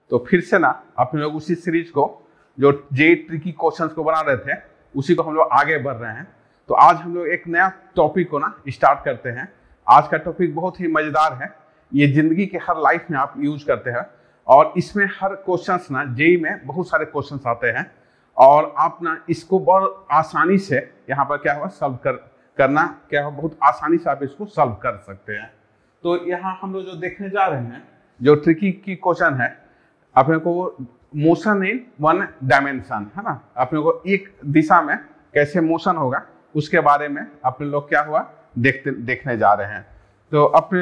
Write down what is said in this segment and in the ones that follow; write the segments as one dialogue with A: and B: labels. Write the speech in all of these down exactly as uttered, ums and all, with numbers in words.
A: तो फिर से ना अपने लोग उसी सीरीज को जो जे ट्रिकी क्वेश्चंस को बना रहे थे उसी को हम लोग आगे बढ़ रहे हैं। तो आज हम लोग एक नया टॉपिक को ना स्टार्ट करते हैं। आज का टॉपिक बहुत ही मजेदार है, ये जिंदगी के हर लाइफ में आप यूज करते हैं और इसमें हर क्वेश्चंस ना जेई में बहुत सारे क्वेश्चंस आते हैं और आप ना इसको बहुत आसानी से यहाँ पर क्या हुआ सॉल्व कर करना क्या हुआ बहुत आसानी से आप इसको सॉल्व कर सकते हैं। तो यहाँ हम लोग जो देखने जा रहे हैं जो ट्रिकी की क्वेश्चन है अपने को मोशन इन वन डायमेंशन है ना, अपने को एक दिशा में कैसे मोशन होगा उसके बारे में अपने लोग क्या हुआ देखते देखने जा रहे हैं। तो अपने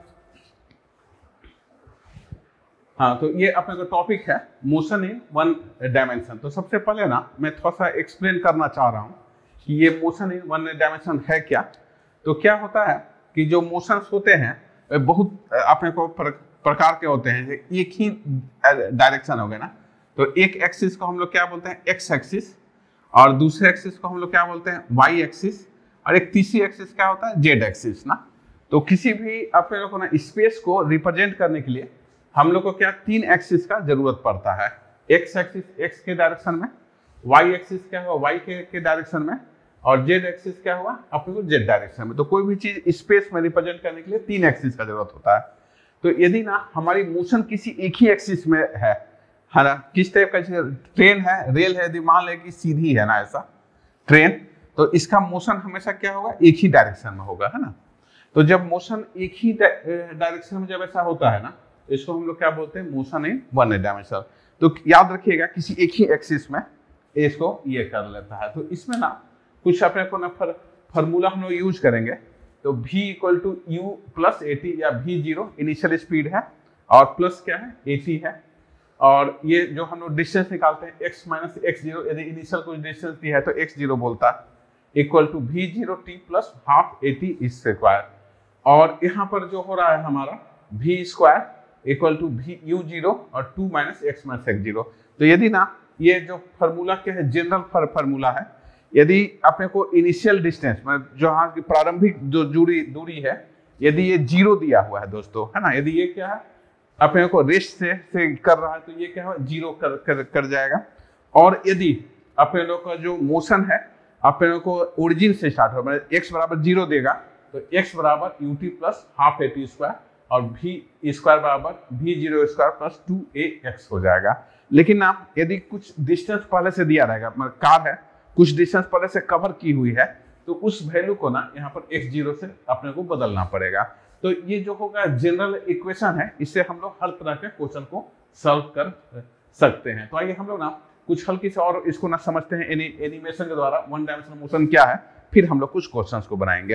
A: हाँ तो ये अपने को टॉपिक है मोशन इन वन डायमेंशन। तो सबसे पहले ना मैं थोड़ा सा एक्सप्लेन करना चाह रहा हूँ कि ये मोशन इन वन डायमेंशन है क्या। तो क्या होता है कि जो मोशंस होते हैं बहुत अपने को पर, प्रकार के होते हैं, एक ही डायरेक्शन हो गए ना। तो एक एक्सिस को हम लोग क्या बोलते हैं एक्स एक्सिस और दूसरे एक्सिस को हम लोग क्या बोलते हैं वाई एक्सिस और एक तीसरी एक्सिस क्या होता है जेड एक्सिस ना। तो किसी भी अपने लोग को ना स्पेस को रिप्रेजेंट करने के लिए हम लोग को क्या तीन एक्सिस का जरूरत पड़ता है। एक्स एक्सिस एक्स के डायरेक्शन में, वाई एक्सिस क्या हुआ वाई के, के डायरेक्शन में और जेड एक्सिस क्या हुआ अपने को जेड डायरेक्शन में। तो कोई भी चीज स्पेस में रिप्रेजेंट करने के लिए तीन एक्सिस का जरूरत होता है। तो यदि ना हमारी मोशन किसी एक ही एक्सिस में है है ना, किस टाइप का ट्रेन है रेल है, यदि मान ले कि सीधी है ना ऐसा ट्रेन, तो इसका मोशन हमेशा क्या होगा एक ही डायरेक्शन में होगा है ना। तो जब मोशन एक ही डायरेक्शन में जब ऐसा होता है ना इसको हम लोग क्या बोलते हैं मोशन इन वन डायमेंशन। तो याद रखिएगा किसी एक ही एक्सिस में इसको ये कर लेता है। तो इसमें ना कुछ अपने को ना फर, फॉर्मूला हम लोग यूज करेंगे। तो v equal to u plus a t या v जीरो इनिशियल स्पीड है और प्लस क्या है ए टी है और ये जो हम लोग डिस्टेंस निकालते हैं x माइनस एक्स जीरो, यदि इनिशियल कुछ डिस्टेंस दी है तो x जीरो बोलता है equal to v zero t plus half a t square और यहाँ पर जो हो रहा है हमारा v square equal to v u zero और two minus x minus x zero. तो यदि ना ये जो फार्मूला क्या है जनरल फार्मूला है, यदि अपने को इनिशियल डिस्टेंस मतलब जो यहाँ की प्रारंभिक जो दूरी दूरी है यदि ये जीरो दिया हुआ है दोस्तों है ना, यदि ये क्या है अपने को रेस्ट से, से कर रहा है तो ये क्या है जीरो कर, कर कर जाएगा। और यदि अपने लोग का जो मोशन है अपने लोग को ओरिजिन से स्टार्ट हो मतलब एक्स बराबर जीरो देगा तो एक्स बराबर u t plus half a t square और भी स्क्वायर बराबर भी zero square plus two a x हो जाएगा। लेकिन ना यदि कुछ डिस्टेंस पहले से दिया रहेगा मतलब कार है कुछ डिस्टेंस पहले से कवर की हुई है तो उस वैल्यू को ना यहाँ पर एक्स जीरो से अपने को बदलना पड़ेगा। तो ये जो होगा जनरल इक्वेशन है, इससे हम लोग हर तरह के क्वेश्चन को सॉल्व कर सकते हैं। तो आइए हम लोग ना कुछ हल्की से और इसको ना समझते हैं एनि, एनिमेशन के द्वारा वन डायमेंशनल मोशन क्या है, फिर हम लोग कुछ क्वेश्चंस को बनाएंगे।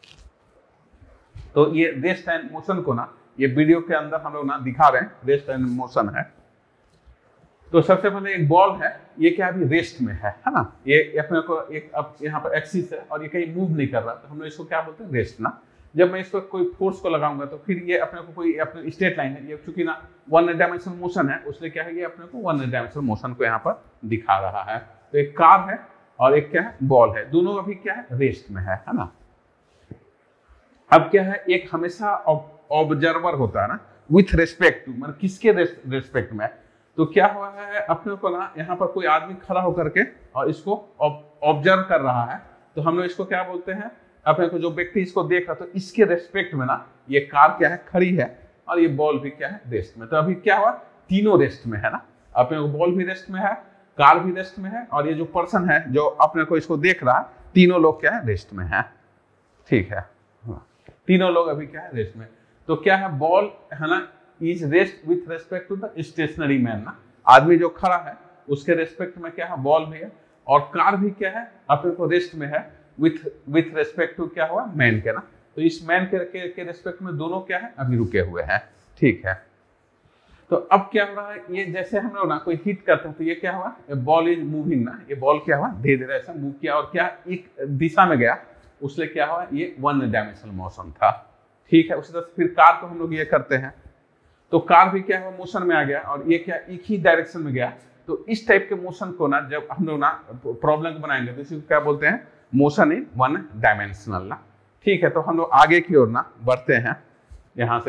A: तो ये रेस्ट एंड मोशन को ना ये वीडियो के अंदर हम लोग ना दिखा रहे हैं रेस्ट एंड मोशन है। तो सबसे पहले एक बॉल है, ये क्या अभी रेस्ट में है है ना, ये अपने को एक अब यहाँ पर एक्सिस है और ये कहीं मूव नहीं कर रहा तो हम लोग इसको क्या बोलते हैं रेस्ट ना। जब मैं इसको कोई फोर्स को लगाऊंगा तो फिर ये अपने को कोई अपने स्ट्रेट लाइन है, ये चूंकि ना वन डायमेंशनल मोशन है उसलिए क्या है ये अपने को वन डायमेंशनल मोशन को यहाँ पर दिखा रहा है। तो एक कार है और एक क्या है बॉल है, दोनों अभी क्या है रेस्ट में है है ना। अब क्या है एक हमेशा ऑब्जर्वर होता है ना विथ रेस्पेक्ट टू मतलब किसके रेस्पेक्ट में, तो क्या हुआ है अपने को ना यहाँ पर कोई आदमी खड़ा होकर के और इसको ऑब्जर्व कर रहा है तो हम लोग इसको क्या बोलते हैं अपने को जो व्यक्ति इसको देख रहा तो इसके रेस्पेक्ट में ना ये कार क्या है खड़ी है और ये बॉल भी क्या है रेस्ट में। तो अभी क्या हुआ तीनों रेस्ट में है ना, अपने को बॉल भी रेस्ट में है कार भी रेस्ट में है और ये जो पर्सन है जो अपने को इसको देख रहा है तीनों लोग क्या है रेस्ट में है। ठीक है तीनों लोग अभी क्या है रेस्ट में। तो क्या है बॉल है ना is rest with respect to the stationary man ना, आदमी जो खड़ा है उसके रेस्पेक्ट में क्या है बॉल भी है और कार भी क्या है अपने को रेस्ट में है विथ विथ रेस्पेक्ट टू क्या हुआ मैन के ना। तो इस मैन के, के, के रेस्पेक्ट में दोनों क्या है अभी रुके हुए हैं। ठीक है तो अब क्या हो रहा है ये जैसे हम लोग ना कोई हिट करते हैं तो ये क्या हुआ बॉल इज मूविंग ना, ये बॉल क्या हुआ धीरे धीरे ऐसा मूव किया और क्या एक दिशा में गया उसलिए क्या हुआ ये वन डायमेंशनल मोशन था। ठीक है उसी तरह से फिर कार को हम लोग ये करते हैं तो कार भी क्या हुआ मोशन में आ गया और ये क्या एक ही डायरेक्शन में गया। तो इस टाइप के मोशन को ना जब हम लोग ना प्रॉब्लम बनाएंगे तो इसी को क्या बोलते हैं मोशन इन वन डायमेंशनल ना। ठीक है तो हम लोग आगे की ओर ना बढ़ते हैं यहाँ से।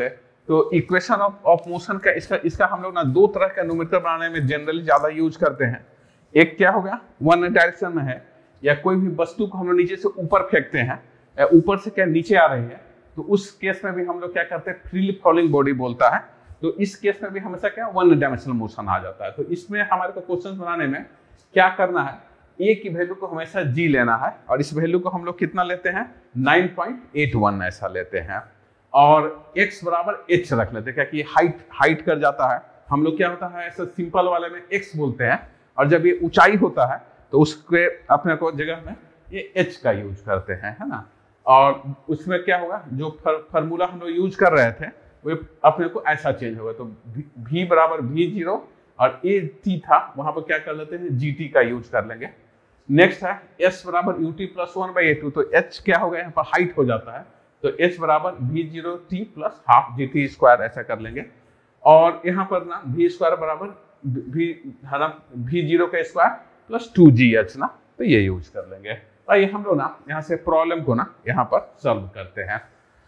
A: तो इक्वेशन ऑफ ऑफ मोशन का इसका इसका हम लोग ना दो तरह का न्यूमेरिकल बनाने में जनरली ज्यादा यूज करते हैं। एक क्या होगा, वन डायरेक्शन में है या कोई भी वस्तु को हम लोग नीचे से ऊपर फेंकते हैं या ऊपर से क्या नीचे आ रही है, तो उस केस में भी हम लोग क्या करते हैं, फ्रीली फॉलिंग बॉडी बोलता है। तो इस केस में भी हमेशा क्या वन डायमेंशनल मोशन आ जाता है। तो इसमें हमारे को क्वेश्चन बनाने में क्या करना है, ए की वैल्यू को हमेशा जी लेना है और इस वैल्यू को हम लोग कितना लेते हैं, नाइन पॉइंट एट वन ऐसा लेते हैं और x बराबर h रख लेते हैं, क्या कि हाइट हाइट कर जाता है। हम लोग क्या होता है, ऐसा सिंपल वाले में x बोलते हैं और जब ये ऊंचाई होता है तो उसके अपने को जगह में ये h का यूज करते हैं, है ना। और उसमें क्या होगा, जो फॉर्मूला हम लोग यूज कर रहे थे वो अपने को ऐसा चेंज होगा। तो v बराबर वी जीरो और ए टी था, वहां पर क्या कर लेते हैं, जी टी का यूज कर लेंगे। नेक्स्ट है s बराबर u t plus one by a two, तो h क्या होगा, यहाँ पर हाइट हो जाता है, तो h बराबर v zero t plus half g t square ऐसा कर लेंगे। और यहाँ पर ना v स्क्वायर बराबर v है ना वी जीरो का square plus two g h ना, तो ये यूज कर लेंगे। आइए हम लोग ना यहाँ से प्रॉब्लम को ना यहाँ पर सॉल्व करते हैं।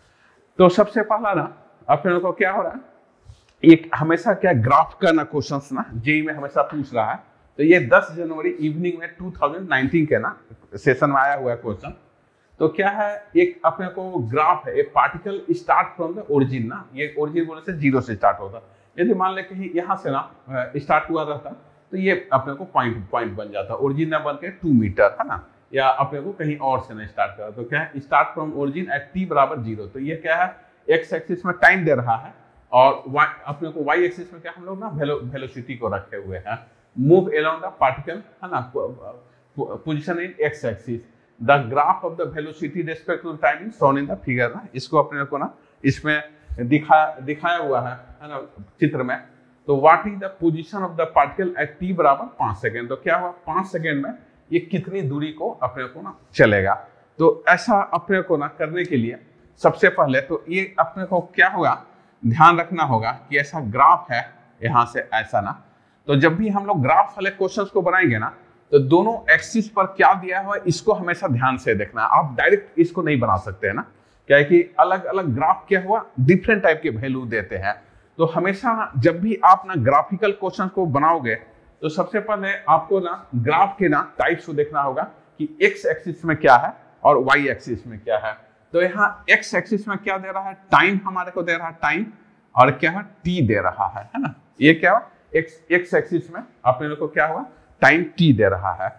A: तो सबसे पहला ना अपने लोग को क्या हो रहा है, एक हमेशा क्या ग्राफ का ना क्वेश्चन ना जेई में हमेशा पूछ रहा है। तो ये दस जनवरी इवनिंग में टू थाउजेंड नाइनटीन के ना सेशन में आया हुआ है क्वेश्चन। तो क्या है, एक अपने को ग्राफ है, एक particle start from the origin ना, ये ओरिजिन बोलने से जीरो से स्टार्ट होता है। यदि मान ले कहीं यहाँ से ना स्टार्ट हुआ रहता तो ये अपने को पॉइंट पॉइंट बन जाता, ओरिजिन ना बन के टू मीटर है ना, या अपने को कहीं और से ना स्टार्ट करा। तो क्या है, start from origin at t बराबर जीरो। तो ये क्या है, एक्स एक्सिस में टाइम दे रहा है और y अपने को वाई एक्सिस में क्या हम लोग ना वेलोसिटी को रखे हुए हैं। मूव अलोंग द पार्टिकल है ना, position in x axis, the graph of the velocity respect to time is shown in the figure ना। इसको अपने को ना इसमें दिखा दिखाया हुआ है है ना चित्र में। तो what is the position of the particle at t बराबर पाँच सेकेंड। तो क्या हुआ, पाँच सेकेंड में ये कितनी दूरी को अपने को ना चलेगा। तो ऐसा अपने को ना करने के लिए सबसे पहले तो ये अपने को क्या होगा, ध्यान रखना होगा कि ऐसा ग्राफ है यहाँ से ऐसा ना। तो जब भी हम लोग ग्राफ वाले क्वेश्चंस को बनाएंगे ना, तो दोनों एक्सिस पर क्या दिया हुआ है इसको हमेशा ध्यान से देखना है। आप डायरेक्ट इसको नहीं बना सकते हैं ना, क्या है कि अलग अलग ग्राफ क्या हुआ, डिफरेंट टाइप के वैल्यू देते हैं। तो हमेशा जब भी आप ना ग्राफिकल क्वेश्चन को बनाओगे तो सबसे पहले आपको ना ग्राफ के ना टाइप्स को देखना होगा कि एक्स एक्सिस में क्या है और वाई एक्सिस में क्या है। तो यहाँ एक्स एक्सिस में क्या दे रहा है, टाइम हमारे को दे रहा है टाइम, और क्या है, टी दे रहा है है ना। ये क्या हुआ, एक्स एक्स एक्सिस में अपने लोग को क्या हुआ, टाइम टी दे रहा है,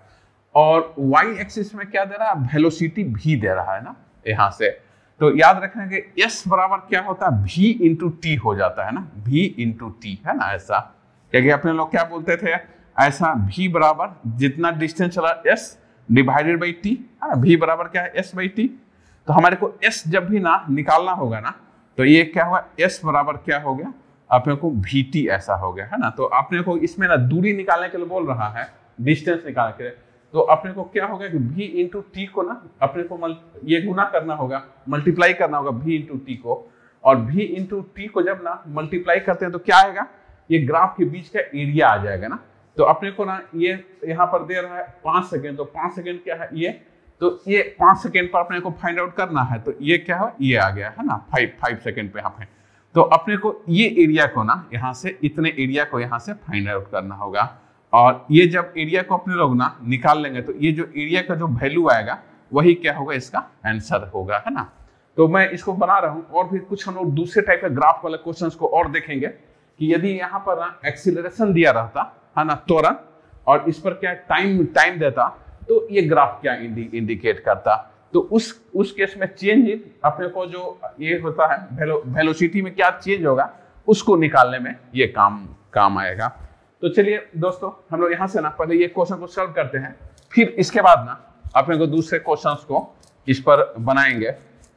A: और वाई एक्सिस में क्या दे रहा है, वेलोसिटी भी दे रहा है ना यहाँ से। तो याद रखना कि एस बराबर क्या होता है, भी इंटू टी हो जाता है ना, भी इंटू टी है ना ऐसा। क्योंकि अपने लोग क्या बोलते थे, ऐसा भी बराबर जितना डिस्टेंस चला एस डिवाइडेड बाई टी है ना, भी बराबर क्या है, एस बाई टी। तो हमारे को एस जब भी ना निकालना होगा ना, तो ये क्या हुआ, एस बराबर क्या हो गया, अपने को भी टी ऐसा हो गया है ना। तो अपने को इसमें ना दूरी निकालने के लिए बोल रहा है, डिस्टेंस निकालने के लिए। तो अपने को क्या होगा कि भी इंटू टी को ना अपने को मल, ये गुना करना होगा, मल्टीप्लाई करना होगा भी इंटू टी को, और भी इंटू टी को जब ना मल्टीप्लाई करते हैं तो क्या आएगा, ये ग्राफ के बीच का एरिया आ जाएगा ना। तो अपने को ना ये यहाँ पर दे रहा है पाँच सेकेंड, तो पाँच सेकेंड क्या है ये, तो ये पाँच सेकेंड पर अपने को फाइंड आउट करना है। तो ये क्या है, ये आ गया है ना फाइव फाइव सेकेंड पे यहाँ पे। तो अपने को ये एरिया को ना यहाँ से इतने एरिया को यहाँ से फाइंड आउट करना होगा, और ये जब एरिया को अपने लोग ना निकाल लेंगे तो ये जो एरिया का जो वैल्यू आएगा वही क्या होगा, इसका आंसर होगा है ना। तो मैं इसको बना रहा हूँ, और भी कुछ हम लोग दूसरे टाइप के ग्राफ वाले क्वेश्चंस को और देखेंगे कि यदि यहाँ पर ना एक्सीलरेशन दिया रहता है ना त्वरण, और इस पर क्या टाइम टाइम देता, तो ये ग्राफ क्या इंडि, इंडिकेट करता। तो उस उस केस में चेंज इन अपने को जो ये होता है वेलो, वेलोसिटी में क्या चेंज होगा उसको निकालने में ये काम काम आएगा। तो चलिए दोस्तों, हम लोग यहाँ से ना पहले ये क्वेश्चन को सॉल्व करते हैं, फिर इसके बाद ना अपने को दूसरे क्वेश्चंस को इस पर बनाएंगे।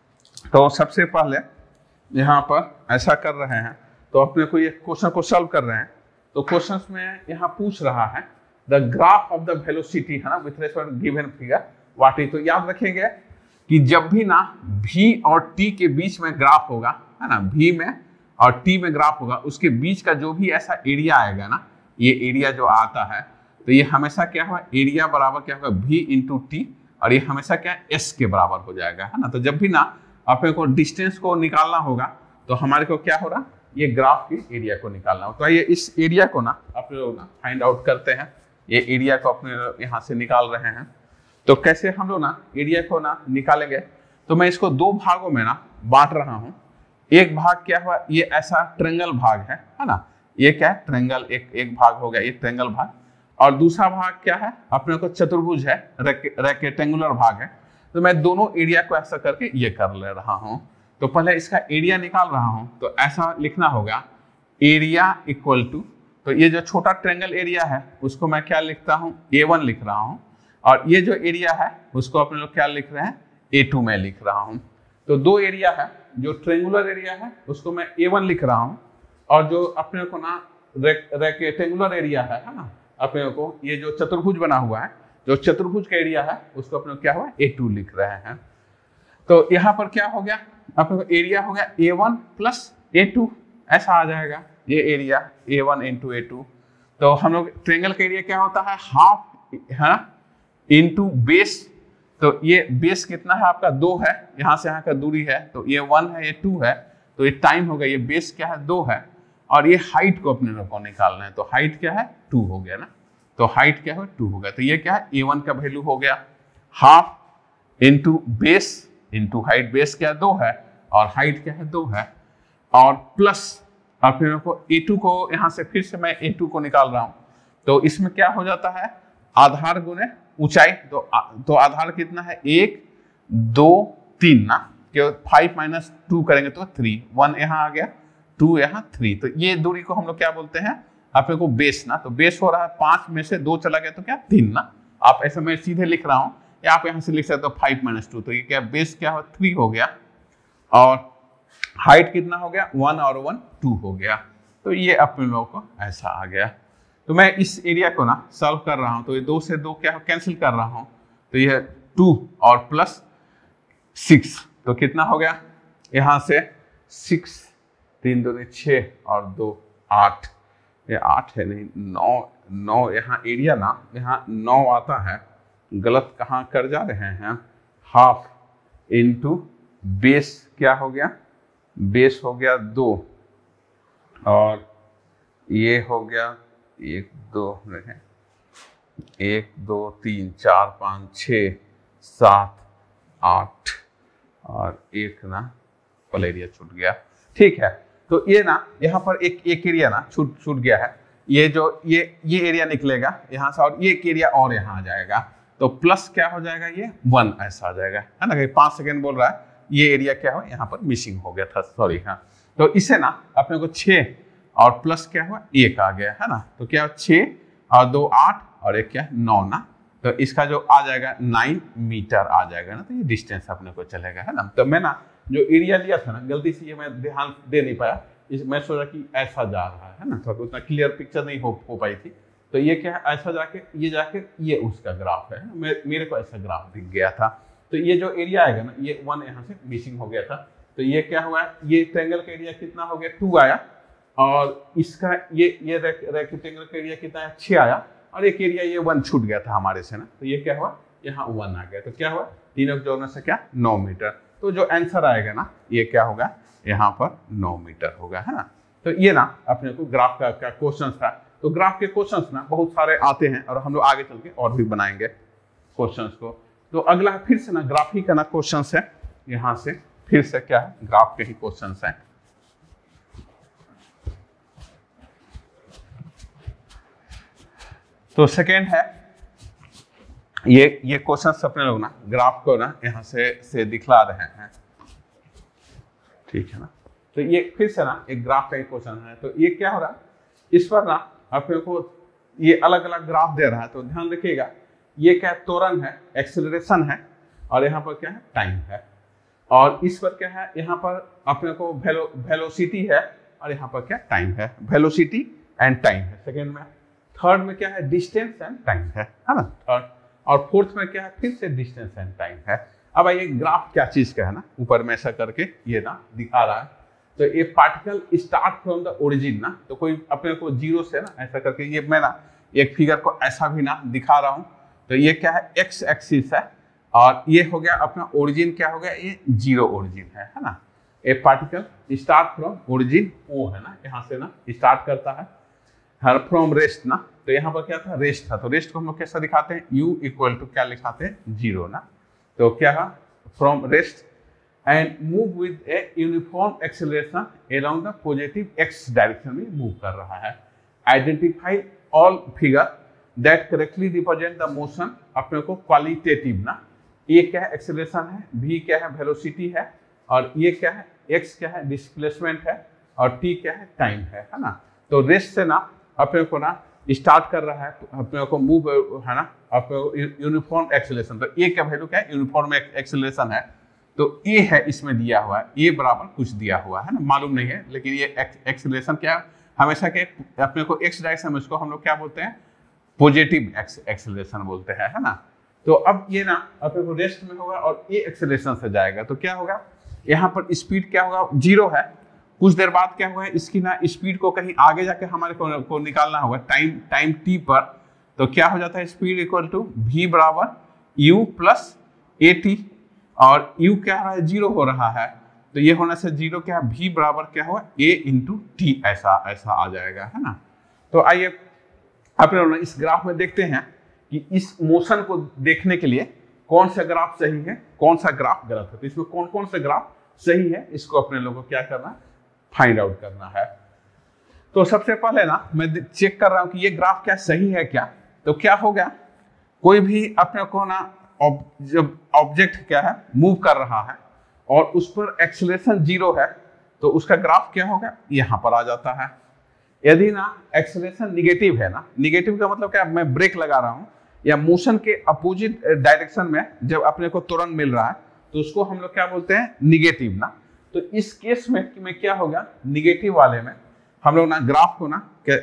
A: तो सबसे पहले यहाँ पर ऐसा कर रहे हैं, तो अपने को ये क्वेश्चन को सॉल्व कर रहे हैं। तो क्वेश्चन में यहाँ पूछ रहा है the graph of the velocity है ना with respect given figure what is. तो याद रखेंगे कि जब भी ना v और t के बीच में ग्राफ होगा है ना, v में और t में ग्राफ होगा, उसके बीच का जो भी ऐसा एरिया आएगा ना, ये एरिया जो आता है, तो ये हमेशा क्या होगा, एरिया बराबर क्या होगा, v इंटू टी, और ये हमेशा क्या s के बराबर हो जाएगा है ना। तो जब भी ना अपने को डिस्टेंस को निकालना होगा तो हमारे को क्या हो रहा, ये ग्राफ के एरिया को निकालना हो। तो आइए इस एरिया को ना अपने लोग ना फाइंड आउट करते हैं। ये एरिया को अपने यहाँ से निकाल रहे हैं। तो कैसे हम लोग ना एरिया को ना निकालेंगे, तो मैं इसको दो भागों में ना बांट रहा हूँ। एक भाग क्या हुआ, ये ऐसा ट्रेंगल भाग है है ना, ये क्या है ट्रेंगल, एक एक भाग हो गया ये ट्रेंगल भाग, और दूसरा भाग क्या है अपने को चतुर्भुज है, रेक्टेंगुलर भाग है। तो मैं दोनों एरिया को ऐसा करके ये कर ले रहा हूँ। तो पहले इसका एरिया निकाल रहा हूँ, तो ऐसा लिखना होगा एरिया इक्वल टू, तो ये जो छोटा ट्रेंगल एरिया है उसको मैं क्या लिखता हूँ, ए वन लिख रहा हूँ, और ये जो एरिया है उसको अपने लोग क्या लिख रहे हैं, ए टू में लिख रहा हूँ। तो दो एरिया है, जो ट्रेंगुलर एरिया है उसको मैं ए वन लिख रहा हूँ, और जो अपने को ना रेक्टेंगुलर एरिया है है ना, अपने को ये जो चतुर्भुज बना हुआ है, जो चतुर्भुज का एरिया है उसको अपने क्या हुआ ए टू लिख रहे हैं। तो यहाँ पर क्या हो गया, अपने को एरिया हो गया a one plus a two, ऐसा आ जाएगा ये area a one into a two. तो हम लोग ट्रेंगल का एरिया क्या होता है, हाफ है इंटू बेस। तो ये बेस कितना है आपका, दो है, यहाँ से यहाँ का दूरी है, तो ये वन है ये टू है, तो ये टाइम हो गया, ये बेस क्या है दो है, और ये हाइट को अपने लोग को निकालना है। तो हाइट क्या है टू हो गया ना, तो हाइट क्या है टू हो गया। तो ये क्या है ए वन का वैल्यू हो गया half into base into height, base क्या है दो है और हाइट क्या है दो है, और प्लस अपने लोग को ए टू को यहाँ से फिर से मैं ए टू को निकाल रहा हूँ। तो इसमें क्या हो जाता है आधार गुणे ऊंचाई, तो तो आधार कितना है एक दो तीन ना, फाइव माइनस टू करेंगे तो थ्री, वन यहाँ आ गया टू यहाँ थ्री, तो ये दूरी को हम लोग क्या बोलते हैं अपने को बेस ना। तो बेस हो रहा है पांच में से दो चला गया तो क्या तीन ना, आप ऐसे मैं सीधे लिख रहा हूँ, या आप यहाँ से लिख सकते हो फाइव माइनस टू, तो ये क्या बेस क्या हो थ्री हो गया, और हाइट कितना हो गया वन और वन टू हो गया। तो ये अपने लोगों को ऐसा आ गया। तो मैं इस एरिया को ना सॉल्व कर रहा हूँ, तो ये दो से दो क्या कैंसिल कर रहा हूँ, तो ये टू और प्लस सिक्स, तो कितना हो गया यहाँ से सिक्स, तीन दो छः और दो आठ, ये आठ है नहीं नौ, नौ यहाँ एरिया ना यहाँ नौ आता है, गलत कहाँ कर जा रहे हैं, हाफ इंटू बेस क्या हो गया, बेस हो गया दो, और ये हो गया एक दो रहे एक दो तीन चार पाँच छः सात आठ, और एक ना पल एरिया छूट गया, ठीक है। तो ये ना यहाँ पर एक एक एरिया ना छूट छूट गया है, ये जो ये ये एरिया निकलेगा यहाँ से, और ये एक एरिया और यहाँ आ जाएगा, तो प्लस क्या हो जाएगा ये वन ऐसा आ जाएगा, है ना, पाँच सेकेंड बोल रहा है, ये एरिया क्या हो यहाँ पर मिसिंग हो गया था, सॉरी। हाँ, तो इसे ना अपने को छः और प्लस क्या हुआ एक आ गया, है ना, तो क्या छः और दो आठ और एक क्या नौ ना, तो इसका जो आ जाएगा नाइन मीटर आ जाएगा ना, तो ये डिस्टेंस अपने को चलेगा, है ना। तो मैं ना जो एरिया लिया था ना गलती से ये मैं ध्यान दे नहीं पाया, इस मैं सोचा कि ऐसा जा रहा है, है ना, तो उतना क्लियर पिक्चर नहीं हो, हो पाई थी। तो ये क्या है ऐसा जाके ये जाके ये उसका ग्राफ है, मे, मेरे को ऐसा ग्राफ दिख गया था। तो ये जो एरिया आएगा ना ये वन यहाँ से मिसिंग हो गया था, तो ये क्या हुआ ये ट्रेंगल का एरिया कितना हो गया टू आया, और इसका ये ये रेक्टेंगल का एरिया कितना है छः आया, और एक एरिया ये वन छूट गया था हमारे से ना, तो ये क्या हुआ यहाँ वन आ गया, तो क्या हुआ तीनों के जोड़ने से क्या नौ मीटर। तो जो आंसर आएगा ना ये क्या होगा यहाँ पर नौ मीटर होगा, है ना। तो ये ना अपने को ग्राफ का, का क्वेश्चन था। तो ग्राफ के क्वेश्चंस ना बहुत सारे आते हैं, और हम लोग आगे चल के और भी बनाएंगे क्वेश्चंस को। तो अगला फिर से ना ग्राफ ही का ना क्वेश्चंस है, यहाँ से फिर से क्या है ग्राफ के ही क्वेश्चंस हैं। तो सेकेंड है ये ये क्वेश्चन अपने लोग ना ग्राफ को ना यहाँ से से दिखला रहे हैं, ठीक है ना। तो ये फिर से ना एक ग्राफ का एक क्वेश्चन है। तो ये क्या हो रहा है इस पर ना अपने को ये अलग अलग ग्राफ दे रहा है, तो ध्यान रखिएगा ये क्या त्वरण है, एक्सेलरेशन है, और यहाँ पर क्या है टाइम है, और इस पर क्या है यहाँ पर अपने को वेलो वेलोसिटी है, और यहाँ पर क्या टाइम है, वेलोसिटी एंड टाइम है सेकेंड में। थर्ड में क्या है डिस्टेंस एंड टाइम है, है ना थर्ड, और फोर्थ में क्या है फिर से डिस्टेंस एंड टाइम है। अब ये ग्राफ क्या चीज का है ना, ऊपर में ऐसा करके ये ना दिखा रहा है। तो ये particle start from the origin ना, तो कोई अपने को जीरो से ना ऐसा करके ये मैं ना एक फिगर को ऐसा भी ना दिखा रहा हूँ। तो ये क्या है एक्स एक्सिस है, और ये हो गया अपना ओरिजिन क्या हो गया ये जीरो ओरिजिन है, है ना। A particle start from origin O है ना, यहाँ से ना स्टार्ट करता है, हर फ्रॉम रेस्ट ना, तो यहाँ पर क्या था रेस्ट था, तो रेस्ट को हम लोग कैसा दिखाते हैं, u इक्वल टू क्या लिखाते हैं, जीरो ना, तो क्या है from rest and move with a uniform acceleration along the positive x direction में मूव कर रहा है। Identify all figure that correctly represent the motion, अपने को क्वालिटेटिव ना, ये क्या है एक्सेलरेशन है, v क्या है वेलोसिटी है, और ये क्या है x क्या है डिस्प्लेसमेंट है, और t क्या है टाइम है, है ना। तो रेस्ट से ना अपने को ना स्टार्ट कर रहा है, अपने को मूव है ना, अपने को यूनिफॉर्म एक्सेलरेशन, तो ये क्या वैल्यू क्या है यूनिफॉर्म एक्सेलरेशन है, तो ये है इसमें दिया हुआ है, ये बराबर कुछ दिया हुआ है ना, मालूम नहीं है, लेकिन ये एक्सेलरेशन क्या है हमेशा के अपने को एक्स डायरेक्शन में उसको हम लोग क्या बोलते हैं पॉजिटिव एक्सेलरेशन बोलते हैं, है ना। तो अब ये ना अपने को रेस्ट में होगा और ये एक्सेलरेशन से जाएगा, तो क्या होगा यहाँ पर स्पीड क्या होगा जीरो है, कुछ देर बाद क्या होगा इसकी ना स्पीड को कहीं आगे जाके हमारे को, को निकालना होगा टाइम टाइम टी पर, तो क्या हो जाता है स्पीड इक्वल टू v बराबर u प्लस ए टी, और u क्या हो रहा है जीरो हो रहा है, तो ये होने से जीरो क्या है v बराबर क्या होगा a इंटू टी, ऐसा ऐसा आ जाएगा, है ना। तो आइए अपने इस ग्राफ में देखते हैं कि इस मोशन को देखने के लिए कौन सा ग्राफ सही है कौन सा ग्राफ गलत है, तो इसमें कौन कौन सा ग्राफ सही है इसको अपने लोगों को क्या करना है फाइंड आउट करना है। तो सबसे पहले ना मैं चेक कर रहा हूं कि ये ग्राफ क्या सही है क्या, तो क्या हो गया कोई भी अपने को ना जब ऑब्जेक्ट क्या है मूव कर रहा है और उस पर एक्सेलरेशन जीरो है, तो उसका ग्राफ क्या होगा यहाँ पर आ जाता है। यदि ना एक्सेलरेशन निगेटिव है ना, निगेटिव का मतलब क्या, मैं ब्रेक लगा रहा हूँ या मोशन के अपोजिट डायरेक्शन में जब अपने को तुरंत मिल रहा है, तो उसको हम लोग क्या बोलते हैं निगेटिव ना। तो इस केस में, में क्या होगा निगेटिव वाले में हम लोग ना ग्राफ को ना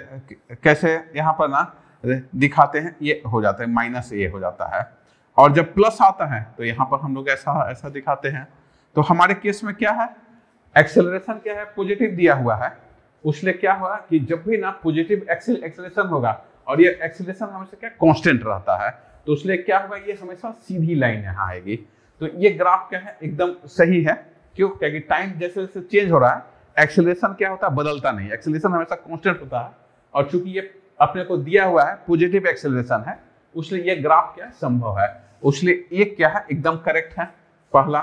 A: कैसे यहाँ पर ना दिखाते हैं, ये हो जाता है माइनस ए हो जाता है, और जब प्लस आता है तो यहाँ पर हम लोग ऐसा ऐसा दिखाते हैं। तो हमारे केस में क्या है एक्सेलरेशन क्या है पॉजिटिव दिया हुआ है, उसलिए क्या हुआ कि जब भी ना पॉजिटिव एक्सेलरेशन होगा और ये एक्सेलरेशन हमेशा क्या कांस्टेंट रहता है, तो उसलिए क्या होगा ये हमेशा सीधी लाइन यहाँ आएगी। तो ये ग्राफ क्या है एकदम सही है, क्यों, क्योंकि टाइम जैसे जैसे चेंज हो रहा है एक्सेलरेशन क्या होता है बदलता नहीं, एक्सेलरेशन हमेशा कांस्टेंट होता है, और चूंकि ये अपने को दिया हुआ है पॉजिटिव एक्सेलरेशन है, उसलिए ये ग्राफ क्या है संभव है, उसलिए ये क्या है एकदम करेक्ट है पहला।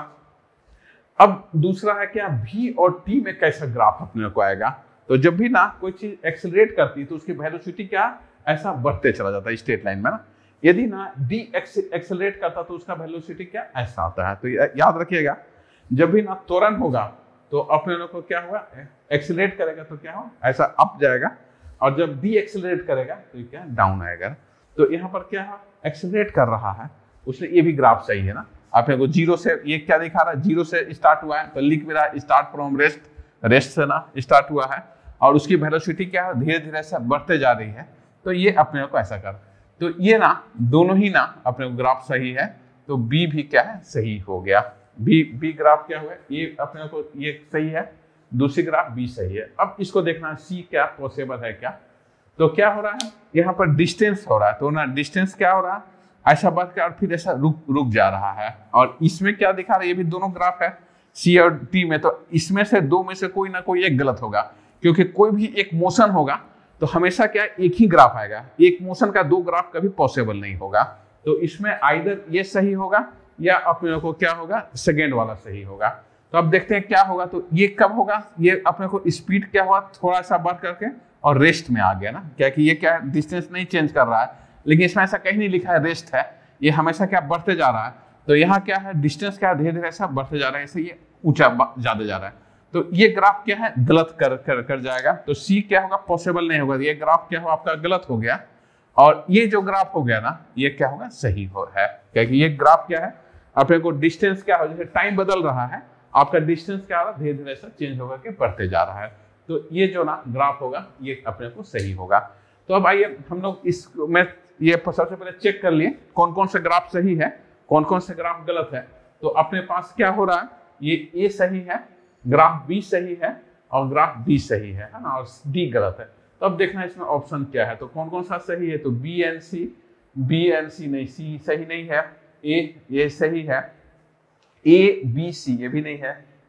A: अब दूसरा है क्या v और t में कैसा ग्राफ अपने को आएगा, तो जब भी ना कोई चीज एक्सेलरेट करती है तो उसकी वेलोसिटी क्या ऐसा बढ़ते चला जाता है स्ट्रेट लाइन में ना, यदि ना d एक्सेलरेट करता तो उसका वेलोसिटी क्या ऐसा आता है। तो याद रखिएगा जब भी ना त्वरण होगा तो अपने लोग को क्या होगा एक्सेलरेट करेगा तो क्या होगा ऐसा अप जाएगा, और जब डी एक्सेलरेट करेगा तो क्या डाउन आएगा। तो यहाँ पर क्या है एक्सेलरेट कर रहा है, उसने ये भी ग्राफ सही है ना, अपने को जीरो से ये क्या दिखा रहा है जीरो से स्टार्ट हुआ है, तो लिख भी रहा है स्टार्ट फ्रॉम रेस्ट, रेस्ट से ना स्टार्ट हुआ है, और उसकी वेलोसिटी क्या है धीरे धीरे से बढ़ते जा रही है, तो ये अपने को ऐसा कर, तो ये ना दोनों ही ना अपने को ग्राफ सही है, तो बी भी क्या है सही हो गया, बी बी ग्राफ क्या हुआ ये अपने को ये सही है, दूसरी ग्राफ बी सही है। अब इसको देखना है सी क्या पॉसिबल है क्या, तो क्या हो रहा है यहाँ पर डिस्टेंस हो रहा है, तो ना डिस्टेंस क्या हो रहा है ऐसा बढ़ के और फिर ऐसा रुक रुक जा रहा है, और इसमें क्या दिखा रहा है ये भी दोनों ग्राफ है सी और टी में, तो इसमें से दो में से कोई ना कोई एक गलत होगा, क्योंकि कोई भी एक मोशन होगा तो हमेशा क्या एक ही ग्राफ आएगा, एक मोशन का दो ग्राफ कभी पॉसिबल नहीं होगा। तो इसमें आइदर ये सही होगा या अपने लोग को क्या होगा सेकेंड वाला सही होगा। तो अब देखते हैं क्या होगा, तो ये कब होगा, ये अपने को स्पीड क्या हुआ थोड़ा सा बढ़ करके और रेस्ट में आ गया ना, क्या कि ये क्या डिस्टेंस नहीं चेंज कर रहा है, लेकिन इसमें ऐसा कहीं नहीं लिखा है रेस्ट है, ये हमेशा क्या बढ़ते जा रहा है, तो यहाँ क्या है डिस्टेंस क्या धीरे धीरे ऐसा बढ़ते जा रहा है, ऐसे ये ऊंचा ज्यादा जा रहा है, तो ये ग्राफ क्या है गलत कर कर कर जाएगा। तो सी क्या होगा पॉसिबल नहीं होगा, ये ग्राफ क्या होगा आपका गलत हो गया, और ये जो ग्राफ हो गया ना ये क्या होगा सही हो है, क्योंकि ये ग्राफ क्या है अपने को डिस्टेंस क्या हो जैसे टाइम बदल रहा है आपका डिस्टेंस क्या होगा धीरे धीरे ऐसा चेंज होगा कि बढ़ते जा रहा है, तो ये जो ना ग्राफ होगा ये अपने को सही होगा। तो अब आइए हम लोग इस में ये सबसे पहले चेक कर लिए कौन कौन से ग्राफ सही है कौन कौन से ग्राफ गलत है। तो अपने पास क्या हो रहा है ये ए सही है, ग्राफ बी सही है और ग्राफ डी सही है, है ना, और डी गलत है। तो अब देखना इसमें ऑप्शन क्या है, तो कौन कौन सा सही है, तो B and C, B and C नहीं, सी सही नहीं है, ए ये सही है, ए बी सी ये भी नहीं है,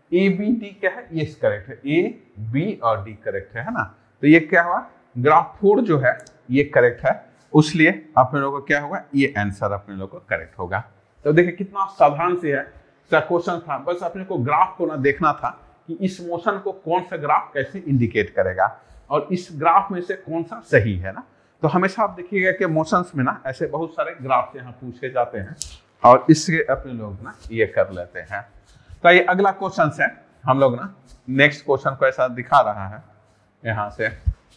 A: ए बी डी क्या है, ये करेक्ट है, ए बी और डी करेक्ट है, है ना। तो ये क्या हुआ, ग्राफ फोर जो है ये करेक्ट है, उसलिए अपने लोगों को क्या होगा, ये आंसर अपने लोगों को करेक्ट होगा। तो देखिए कितना साधारण से है क्वेश्चन था, बस अपने को ग्राफ को ना देखना था कि इस मोशन को कौन सा ग्राफ कैसे इंडिकेट करेगा और इस ग्राफ में से कौन सा सही है ना। तो हमेशा आप देखिएगा कि मोशंस में ना ऐसे बहुत सारे ग्राफ यहाँ पूछे जाते हैं और इससे अपने लोग ना ये कर लेते हैं। तो ये अगला क्वेश्चन है, हम लोग ना नेक्स्ट क्वेश्चन को ऐसा दिखा रहा है यहाँ से,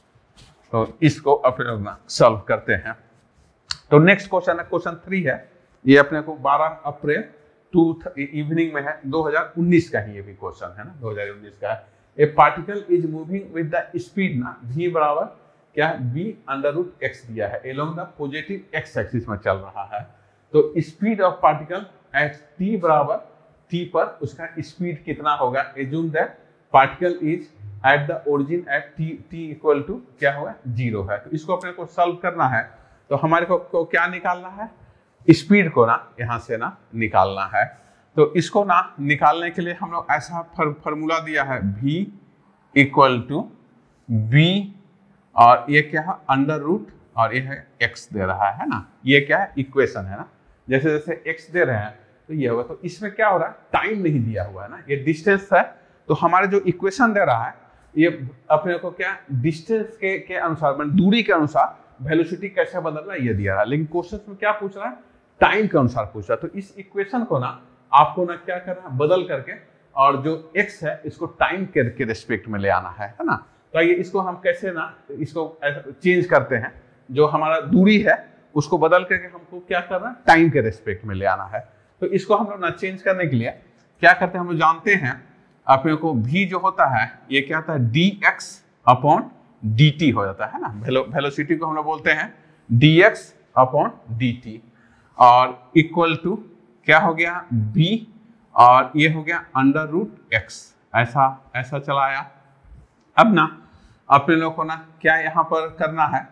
A: तो इसको अपने लोग ना सॉल्व करते हैं। तो नेक्स्ट क्वेश्चन है, क्वेश्चन थ्री है, ये अपने को बारह अप्रैल टू इवनिंग में है, दो हज़ार उन्नीस का ही ये भी क्वेश्चन है ना, दो हज़ार उन्नीस का है। A particle is moving with the speed ना v बराबर क्या है, b अंडर रूट एक्स दिया है, along the positive x axis में चल रहा है। तो speed of particle at t बराबर t पर उसका स्पीड कितना होगा, assume that particle is at the origin at t t equal to क्या होगा, जीरो है। तो इसको अपने को सॉल्व करना है, तो हमारे को, को क्या निकालना है, स्पीड को ना यहाँ से ना निकालना है। तो इसको ना निकालने के लिए हम लोग ऐसा फॉर्मूला दिया है, v इक्वल टू b और ये क्या है अंडर रूट और ये है x दे रहा है ना, ये क्या है इक्वेशन है ना, जैसे जैसे x दे रहे हैं तो ये होगा। तो इसमें क्या हो रहा है, टाइम नहीं दिया हुआ है ना, ये डिस्टेंस है। तो हमारे जो इक्वेशन दे रहा है ये अपने को क्या डिस्टेंस के के अनुसार, मतलब दूरी के अनुसार वेलोसिटी कैसे बदल रहा है ये दिया रहा है, लेकिन क्वेश्चन में क्या पूछ रहा है, टाइम के अनुसार पूछ रहा है। तो इस इक्वेशन को ना आपको ना क्या करना है, बदल करके और जो x है इसको टाइम के, के रिस्पेक्ट में ले आना है, है ना। तो आइए इसको हम कैसे ना इसको चेंज करते हैं, जो हमारा दूरी है उसको बदल करके हमको क्या करना है, टाइम के रिस्पेक्ट में ले आना है। तो इसको हम लोग ना चेंज करने के लिए क्या करते हैं, हम लोग जानते हैं अपने को v जो होता है ये क्या होता है, d x upon d t हो जाता है ना, वेलो वेलोसिटी को हम लोग बोलते हैं d x upon d t और इक्वल टू क्या हो गया b और ये हो गया अंडर रूट एक्स, ऐसा ऐसा चलाया। अब ना अपने लोग को ना क्या यहाँ पर करना है,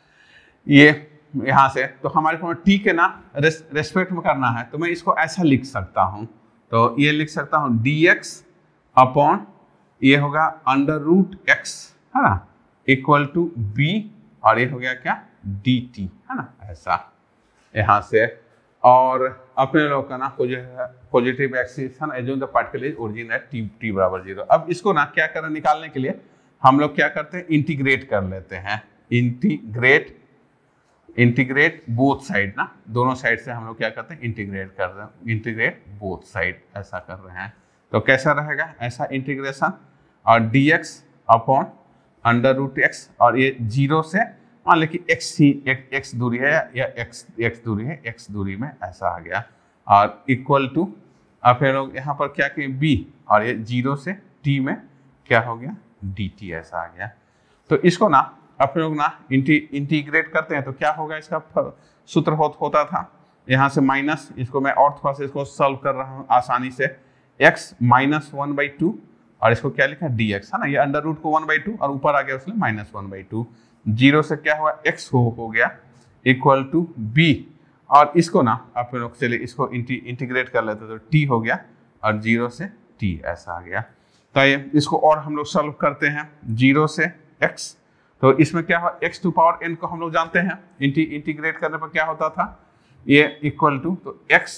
A: ये यहाँ से तो हमारे को t के ना रेस, रेस्पेक्ट में करना है, तो मैं इसको ऐसा लिख सकता हूँ, तो ये लिख सकता हूँ डी एक्स अपॉन ये होगा अंडर रूट एक्स, है ना, इक्वल टू b और ये हो गया क्या डी टी, है ना, ऐसा यहाँ से। और अपने लोग का ना पॉजिटिव एक्सिस है ना, assume the particle is origin at t t बराबर जीरो। अब इसको ना क्या करना, निकालने के लिए हम लोग क्या करते हैं, इंटीग्रेट कर लेते हैं, इंटीग्रेट इंटीग्रेट बोथ साइड ना, दोनों साइड से हम लोग क्या करते हैं, इंटीग्रेट कर रहे हैं, इंटीग्रेट बोथ साइड ऐसा कर रहे हैं। तो कैसा रहेगा, ऐसा इंटीग्रेशन और d x upon under root x और ये जीरो से मान ली कि x ही x दूरी है या x x दूरी है, x दूरी में ऐसा आ गया और इक्वल टू अब फिर लोग यहाँ पर क्या किए b और ये जीरो से t में क्या हो गया dt ऐसा आ गया। तो इसको ना अपने लोग ना इंटी इंटीग्रेट करते हैं तो क्या होगा, इसका सूत्र हो, होता था यहाँ से माइनस, इसको मैं और थोड़ा सा इसको सॉल्व कर रहा हूँ आसानी से, x minus one by two और इसको क्या लिखा डी एक्स, है ना, ये अंडर रूट को वन बाई टू और ऊपर आ गया उसमें minus one by two, zero से क्या हुआ x हो, हो गया इक्वल टू b और इसको ना आप लोग चलिए इसको इंटी, इंटीग्रेट कर लेते तो t हो गया और जीरो से t ऐसा आ गया। तो ये इसको और हम लोग सॉल्व करते हैं, जीरो से x, तो इसमें क्या हुआ x टू पावर n को हम लोग जानते हैं, इंटी इंटीग्रेट करने पर क्या होता था, ये इक्वल टू तो x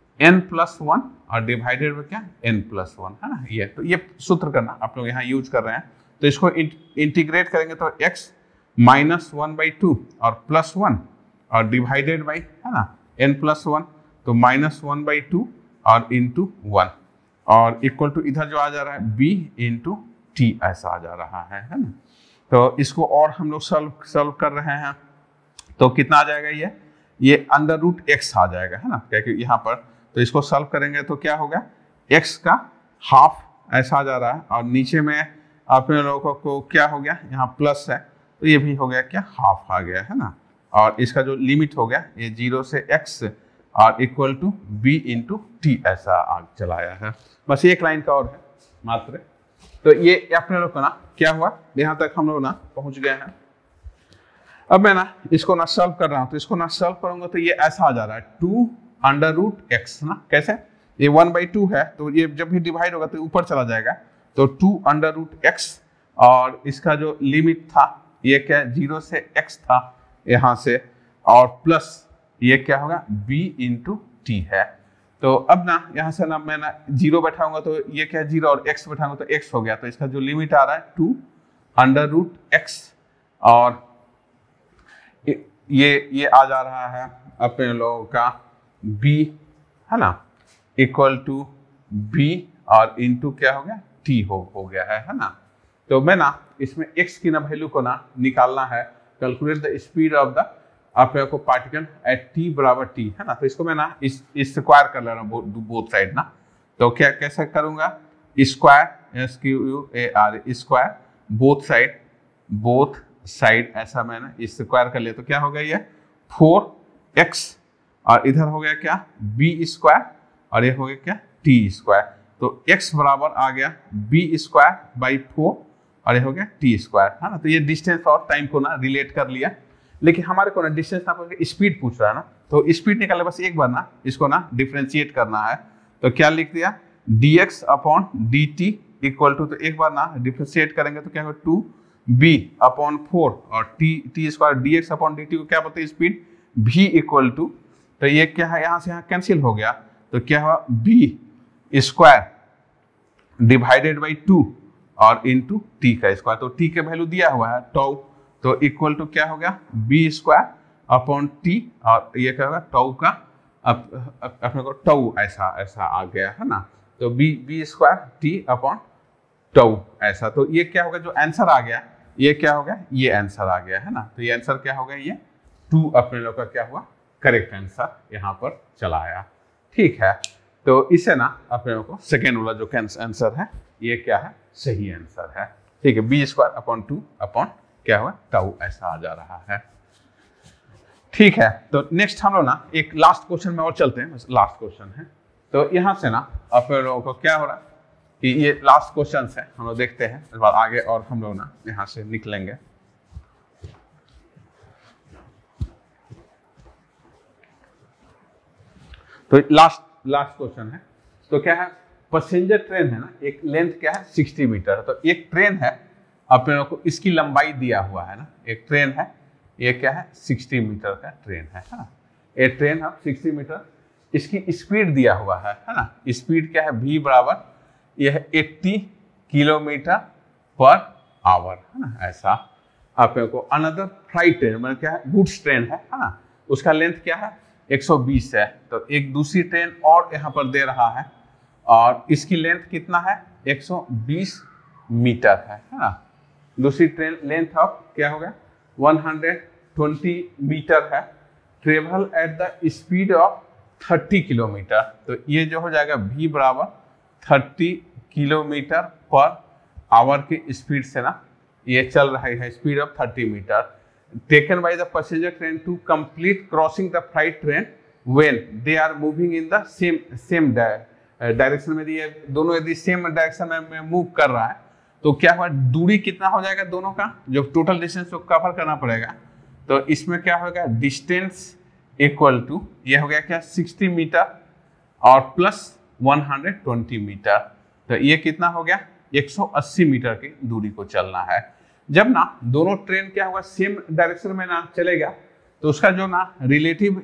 A: n प्लस वन और डिवाइडेड में क्या n प्लस वन, है ना, ये तो ये सूत्र करना आप लोग यहाँ यूज कर रहे हैं। तो इसको इंटीग्रेट करेंगे तो x minus one by two और प्लस वन और डिवाइडेड बाई, है ना, n प्लस वन तो माइनस वन बाई टू और इंटू वन और इक्वल टू इधर जो आ जा रहा है b इंटू टी ऐसा आ जा रहा है, है ना। तो इसको और हम लोग सॉल्व सॉल्व कर रहे हैं तो कितना आ जाएगा, ये ये अंडर रूट एक्स आ जाएगा, है ना, क्योंकि यहाँ पर तो इसको सॉल्व करेंगे तो क्या होगा, x का हाफ ऐसा आ जा रहा है और नीचे में अपने लोगों को क्या हो गया, यहाँ प्लस है तो ये भी हो गया क्या हाफ आ गया, है ना, और इसका जो लिमिट हो गया ये जीरो से x और equal to b into t ऐसा आग चलाया है। बस एक लाइन का और है मात्र। तो ये अपने लोग का ना क्या हुआ, यहाँ तक हम लोग ना पहुंच गए हैं। अब मैं ना इसको ना सॉल्व कर रहा हूँ, तो इसको ना सॉल्व करूंगा तो ये ऐसा आ जा रहा है टू अंडर रूट एक्स ना, कैसे ये वन बाई टू है, तो ये जब भी डिवाइड होगा तो ऊपर चला जाएगा, तो टू अंडर रूट एक्स, और इसका जो लिमिट था ये क्या, जीरो से एक्स था यहाँ से, और प्लस ये क्या होगा b इंटू टी है। तो अब ना यहाँ से ना मैं ना जीरो बैठाऊंगा तो ये क्या जीरो, और x बैठाऊंगा तो x हो गया, तो इसका जो लिमिट आ रहा है टू अंडर रूट एक्स, और ये ये आ जा रहा है अपने लोगों का b है ना, इक्वल टू b और इंटू क्या हो गया t हो हो गया है है ना। तो मैं ना इसमें x की ना वैल्यू को ना निकालना है, calculate the speed of the आपको को पार्टिकल एट t बराबर t है ना। तो इसको मैं ना इस स्क्वायर कर ले रहा हूँ बोथ साइड ना, तो क्या कैसे करूंगा, square S Q U A R square both side both side ऐसा मैंने इस स्क्वायर कर लिया, तो क्या हो गया ये फोर एक्स, और इधर हो गया क्या बी स्क्वायर, और ये हो गया क्या टी स्क्वायर। तो x बराबर आ गया बी स्क्वायर बाई फोर, और ये हो गया टी स्क्वायर है ना। तो ये डिस्टेंस और टाइम को ना रिलेट कर लिया, लेकिन हमारे को ना डिस्टेंस ना स्पीड पूछ रहा है ना, तो स्पीड निकालने बस एक बार ना इसको ना डिफ्रेंशिएट करना है। तो क्या लिख दिया dx upon d t equal to, तो एक बार ना डिफ्रेंशिएट करेंगे तो क्या होगा टू बी अपॉन फोर, और t t square d x upon d t को क्या बोलते हैं स्पीड v इक्वल टू, तो ये क्या है यहाँ से यहाँ कैंसिल हो गया, तो क्या हुआ b square divided by two और इंटू टी का स्क्वायर, तो टी का वैल्यू दिया हुआ है टॉउ, तो इक्वल टू क्या हो गया b स्क्वायर अपॉन टी, और ये क्या होगा टॉउ का अप, अप, अपने को टॉउ ऐसा ऐसा आ गया है ना, तो b b square t upon tau ऐसा। तो ये क्या होगा जो आंसर आ गया, ये क्या हो गया ये आंसर आ गया है ना। तो ये आंसर क्या हो गया, ये टू अपने लोग का क्या हुआ करेक्ट आंसर यहाँ पर चला आया। ठीक है, तो इसे ना अपने लोग को सेकेंड वाला जो आंसर है ये क्या है सही आंसर है। ठीक है, b square upon two upon क्या हुआ टाउ ऐसा आ जा रहा है। ठीक है, तो नेक्स्ट हम लोग ना एक लास्ट क्वेश्चन में और चलते हैं, लास्ट क्वेश्चन है। तो यहाँ से ना अपने लोगों को क्या हो रहा है कि ये लास्ट क्वेश्चन है, हम लोग देखते हैं इस बार आगे और हम लोग ना यहाँ से निकलेंगे। तो लास्ट लास्ट क्वेश्चन है, तो क्या है पैसेंजर ट्रेन है ना, एक लेंथ क्या है सिक्सटी मीटर है, तो एक ट्रेन है अपने लोग को इसकी लंबाई दिया हुआ है ना, एक ट्रेन है ये क्या है सिक्सटी मीटर का ट्रेन है है ना, ये ट्रेन है सिक्सटी मीटर, इसकी स्पीड दिया हुआ है है ना, स्पीड क्या है v बराबर यह अस्सी किलोमीटर पर आवर है ना ऐसा। आप लोगों को अनदर फ्लाइट ट्रेन मतलब क्या है गुड्स ट्रेन है है ना, उसका लेंथ क्या है एक सौ बीस है, तो एक दूसरी ट्रेन और यहाँ पर दे रहा है और इसकी लेंथ कितना है एक सौ बीस मीटर है है ना। दूसरी ट्रेन लेंथ ऑफ क्या हो गया एक सौ बीस मीटर है, travel at the speed of तीस किलोमीटर, तो ये जो हो जाएगा v बराबर तीस किलोमीटर पर आवर की स्पीड से ना ये चल रहा है स्पीड ऑफ तीस metre, taken by the passenger train to complete crossing the flight train when they are moving in the same same direction में, ये दोनों यदि सेम डायरेक्शन में मूव कर रहा है तो क्या हुआ दूरी कितना हो जाएगा दोनों का, जो टोटल डिस्टेंस को कवर करना पड़ेगा, तो इसमें क्या होगा डिस्टेंस इक्वल टू ये हो गया क्या साठ मीटर और प्लस एक सौ बीस मीटर, तो ये कितना हो गया एक सौ अस्सी मीटर की दूरी को चलना है। जब ना दोनों ट्रेन क्या होगा सेम डायरेक्शन में ना चलेगा तो उसका जो ना रिलेटिव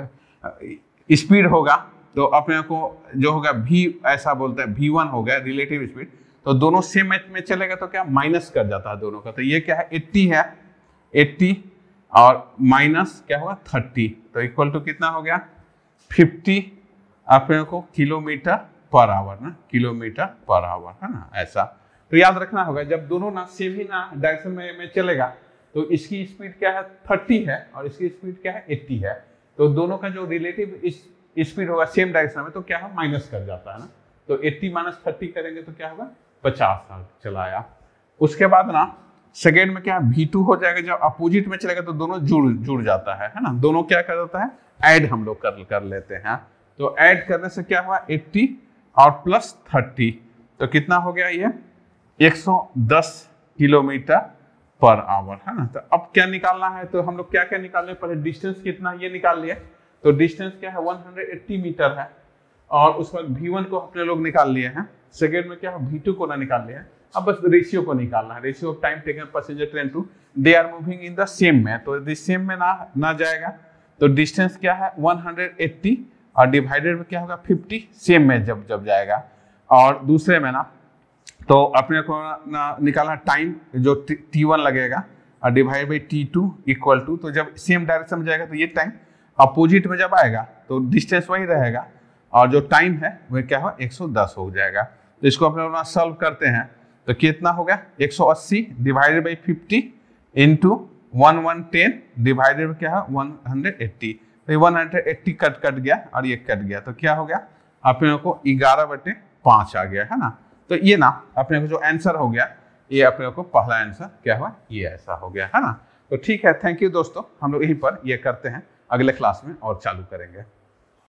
A: स्पीड होगा तो अपने को जो होगा v ऐसा बोलते हैं v वन हो गया रिलेटिव स्पीड, तो दोनों सेम में चलेगा तो क्या माइनस कर जाता है दोनों का, तो ये क्या है अस्सी है अस्सी और माइनस क्या होगा तीस, तो इक्वल टू कितना हो गया पचास अपने को किलोमीटर पर आवर ना, किलोमीटर पर आवर है ना ऐसा। तो याद रखना होगा जब दोनों ना सेम ही ना डायरेक्शन में, में चलेगा तो इसकी स्पीड क्या है तीस है और इसकी स्पीड क्या है अस्सी है, तो दोनों का जो रिलेटिव स्पीड होगा सेम डायरेक्शन में तो क्या है माइनस कर जाता है ना, तो अस्सी माइनस तीस करेंगे तो क्या होगा पचास चलाया। उसके बाद ना सेकेंड में क्या वी टू हो जाएगा, जब अपोजिट में चलेगा तो दोनों जुड़ जुड़ जाता है है ना, दोनों क्या कर देता है ऐड हम लोग कर कर लेते हैं, तो ऐड करने से क्या हुआ अस्सी और प्लस तीस, तो कितना हो गया ये एक सौ दस किलोमीटर पर आवर है ना। तो अब क्या निकालना है, तो हम लोग क्या क्या निकाल रहे पहले डिस्टेंस कितना ये निकाल लिए, तो डिस्टेंस क्या है एक सौ अस्सी मीटर है और उस पर वी वन को अपने लोग निकाल लिए हैं, सेकेंड में क्या है वी टू को ना निकाल लिया है। अब बस रेशियो को निकालना है, ratio of time taken passenger train to they are moving in the same में, तो यदि सेम में ना ना जाएगा तो डिस्टेंस क्या है वन हंड्रेड एट्टी और डिवाइडेड में क्या होगा फिफ्टी, सेम में जब जब जाएगा। और दूसरे में ना तो अपने को ना निकालना टाइम जो टी वन लगेगा और divide by t two equal to, तो जब सेम डायरेक्शन में जाएगा तो ये टाइम, अपोजिट में जब आएगा तो डिस्टेंस वही रहेगा और जो टाइम है वह क्या होगा एक सौ दस हो जाएगा। तो इसको अपने लोग सॉल्व करते हैं तो कितना हो गया एक सौ अस्सी divided by fifty into one one ten divided में क्या है वन हंड्रेड एट्टी, तो ये one hundred eighty cut cut गया और ये कट गया, तो क्या हो गया अपने लोग को ग्यारह बटे पाँच आ गया है ना। तो ये ना अपने को जो आंसर हो गया ये अपने को पहला आंसर क्या हुआ ये ऐसा हो गया है ना। तो ठीक है, थैंक यू दोस्तों, हम लोग यहीं पर ये करते हैं, अगले क्लास में और चालू करेंगे।